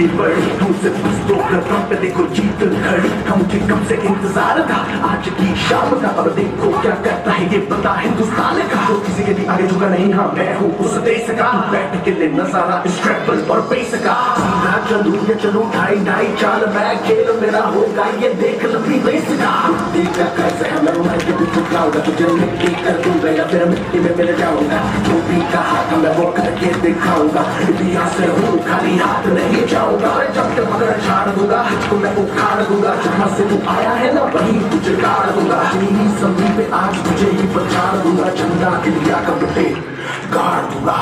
से बड़ी तुमसे कुछ तो कदम पे देखो जीत खड़ी का मुझे कब से इंतजार था आज की शाम का अब देखो क्या करता है ये बता हिंदुस्तान का तो किसी के भी आगे झुका नहीं हाँ मैं हूँ उस देश का बैठ के ले नजारा स्ट्रेपल और बेस का सीधा चलूं या चलूं ढाई ढाई चाल मैं खेल मेरा होगा ये देख लंबी रेस का देखा कैसे है मैं उमर के भी झुकाऊंगा तुझे मिट्टी कर दूंगा या फिर मिट्टी में मिल जाऊंगा जो भी कहा था मैं वो करके दिखाऊंगा इतिहास से हूँ खाली हाथ नहीं जाऊंगा जब तक मगर छाड़ दूंगा तो मैं उखाड़ दूंगा जहाँ से तू आया है ना वहीं तुझे गाड़ दूंगा तेरी जमीन पे आज तुझे ही पछाड़ दूंगा झंडा इंडिया का बेटे गाड़ दूंगा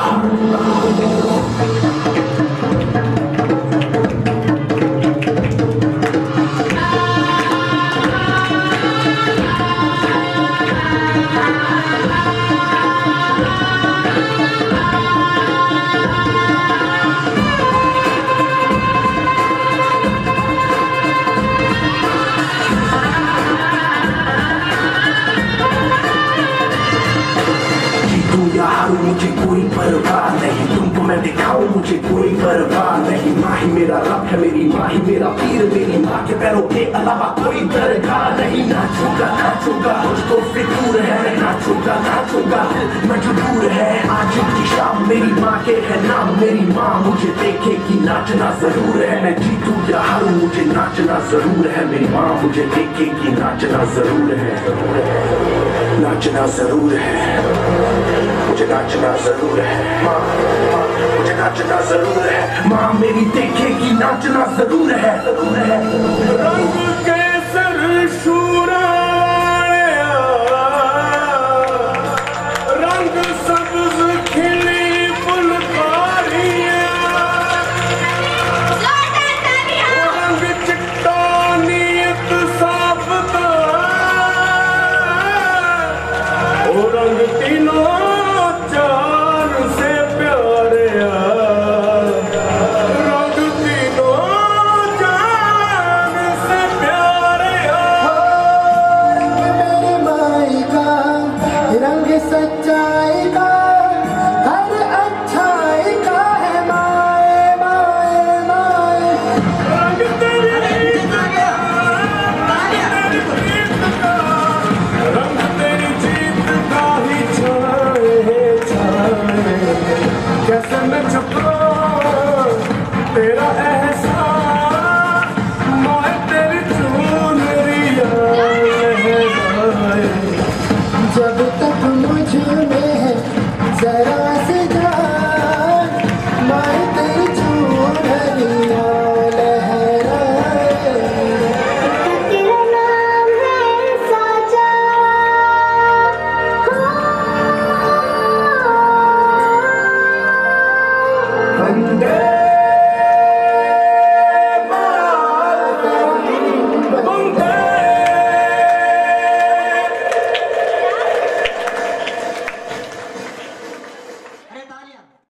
मुझे कोई परवाह नहीं तुमको मैं दिखाऊं मुझे कोई परवाह नहीं माँ ही मेरा रब है मेरी माँ ही मेरा पीर मेरी माँ के पैरों के अलावा कोई दरगाह नहीं नाचूंगा मुझको फितूर है नाचूंगा मजबूर है आज की शाम मेरी माँ के है नाम मेरी माँ मुझे देखेगी नाचना जरूर है मैं जीतूं या हारूं मुझे नाचना जरूर है मेरी माँ मुझे देखेगी नाचना जरूर है नाचना जरूर है मुझे नाचना जरूर है माँ मुझे नाचना जरूर है माँ मेरी देखेगी नाचना जरूर है रंग केसर शूरा रंग सब्ज खिली फुलकारियाँ रंग चिट्टा नीयत साबता रंग तीनों सच्चाई का हर अच्छाई का है माए माए माए रंग तेरी जीत का रंग तेरी जीत का ही छाए छाए कैसे मैं छुपा तेरा एहसास माए तेरी चुनरिया जब तक मुझ में है जरा